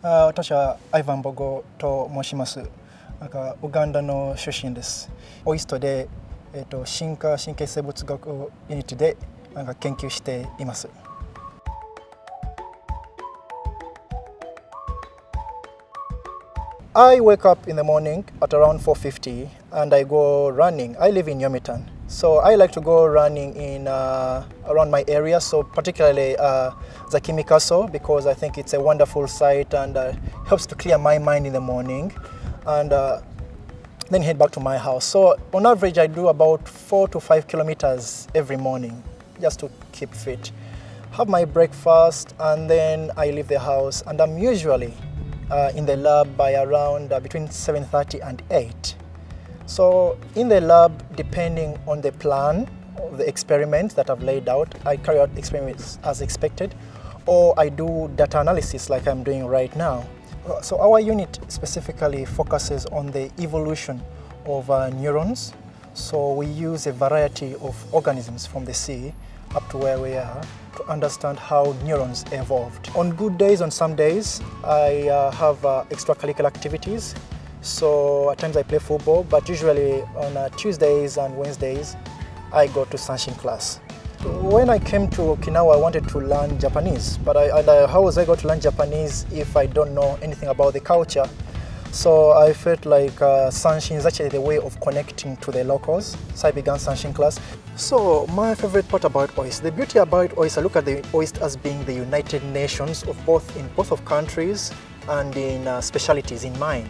私はアイヴァン・ボゴと申します。ウガンダの出身です。オイストで、進化神経生物学ユニットで研究しています。I wake up in the morning at around 4:50 and I go running. I live in Yomitan, so I like to go running in around my area, so particularly Zakimi Castle, because I think it's a wonderful site and helps to clear my mind in the morning, and then head back to my house. So on average I do about 4 to 5 kilometers every morning just to keep fit. Have my breakfast and then I leave the house, and I'm usually in the lab by around between 7:30 and 8. So in the lab, depending on the plan of the experiments that I've laid out, I carry out experiments as expected, or I do data analysis like I'm doing right now. So our unit specifically focuses on the evolution of neurons. So we use a variety of organisms from the sea up to where we are to understand how neurons evolved. On good days, on some days, I have extracurricular activities. So at times I play football, but usually on Tuesdays and Wednesdays, I go to Sanshin class. When I came to Okinawa, I wanted to learn Japanese, but how was I going to learn Japanese if I don't know anything about the culture? So I felt like Sanshin is actually the way of connecting to the locals. So I began Sanshin class. So my favorite part about OIST, the beauty about OIST, I look at the OIST as being the United Nations of both of countries and in specialities in mind.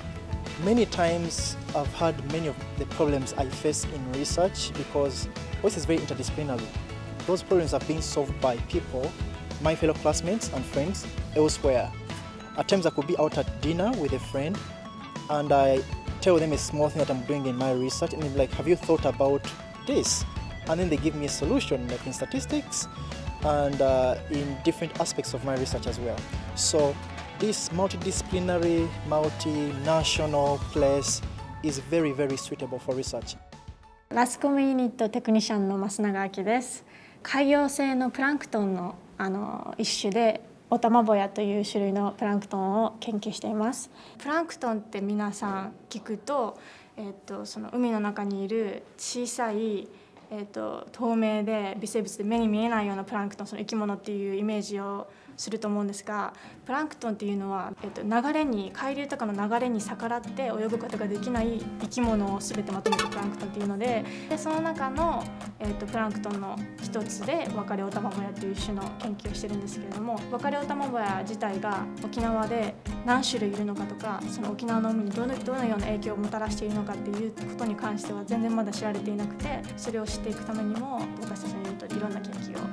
Many times I've had many of the problems I face in research because OIST is very interdisciplinary. Those problems are being solved by people, my fellow classmates and friends elsewhere. At times I could be out at dinner with a friend and I tell them a small thing that I'm doing in my research, and they're like, have you thought about this? And then they give me a solution, like in statistics and in different aspects of my research as well. So this multidisciplinary, multinational place is very, very suitable for research. ラスコムユニットテクニシャンの増永明です。海洋性のプランクトンの一種でオタマボヤという種類のプランクトンを研究しています。プランクトンって皆さん聞くと、その海の中にいる小さい、透明で微生物で目に見えないようなプランクトン、その生き物っていうイメージをすると思うんですが、プランクトンっていうのは、流れに海流とかの流れに逆らって泳ぐことができない生き物を全てまとめたプランクトンっていうので、その中の、プランクトンの一つでワカレオタマボヤっていう種の研究をしてるんですけれども、ワカレオタマボヤ自体が沖縄で何種類いるのかとか、その沖縄の海にどのような影響をもたらしているのかっていうことに関しては全然まだ知られていなくて、それを知っていくためにも私たちのユニットでいろんな研究をしています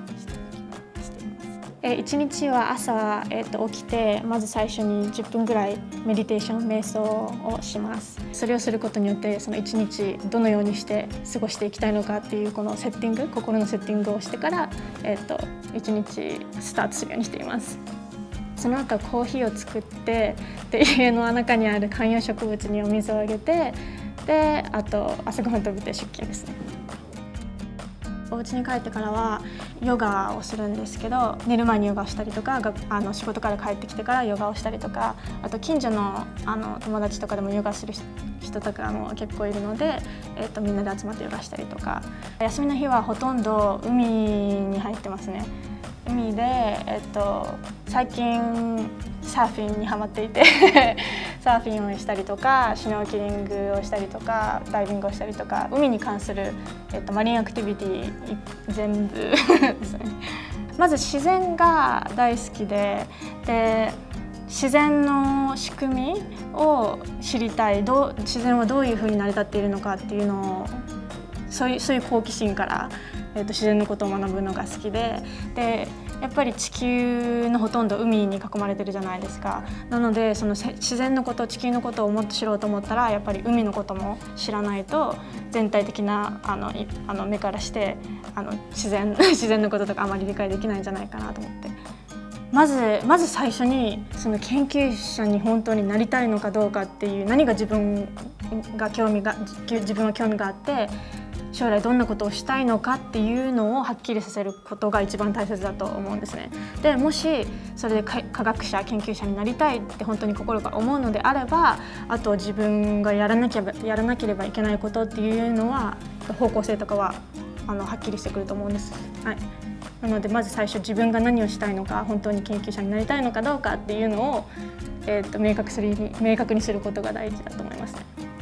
。1日は朝、起きてまず最初に10分ぐらいメディテーション瞑想をします。それをすることによってその1日どのようにして過ごしていきたいのかっていうこのセッティング、心のセッティングをしてから、1日スタートするようにしています。その後コーヒーを作ってで家の中にある観葉植物にお水をあげて、であと朝ごはん食べて出勤ですね。お家に帰ってからはヨガをするんですけど、寝る前にヨガをしたりとか、仕事から帰ってきてからヨガをしたりとか、あと近所の友達とかでもヨガする人とかも結構いるので、みんなで集まってヨガしたりとか、休みの日はほとんど海に入ってますね。海で、最近サーフィンにハマっていてサーフィンをしたりとか、シュノーケリングをしたりとか、ダイビングをしたりとか、海に関する、マリンアクティビティ全部ですね。まず自然が大好きで、自然の仕組みを知りたい、自然はどういうふうに成り立っているのかっていうのを、そういう好奇心から、自然のことを学ぶのが好きで、やっぱり地球のほとんど海に囲まれてるじゃないですか。なのでその自然のこと、地球のことをもっと知ろうと思ったら、やっぱり海のことも知らないと全体的な目からして自然のこととかあまり理解できないんじゃないかなと思って。まず最初にその研究者に本当になりたいのかどうかっていう、何が自分が興味があって将来どんなことをしたいのかっていうのをはっきりさせることが一番大切だと思うんですね。でもしそれで科学者研究者になりたいって本当に心から思うのであれば、あと自分がやらなければいけないことっていうのは方向性とかははっきりしてくると思うんです。はい、なのでまず最初自分が何をしたいのか、本当に研究者になりたいのかどうかっていうのを、明確にすることが大事だと思いますね。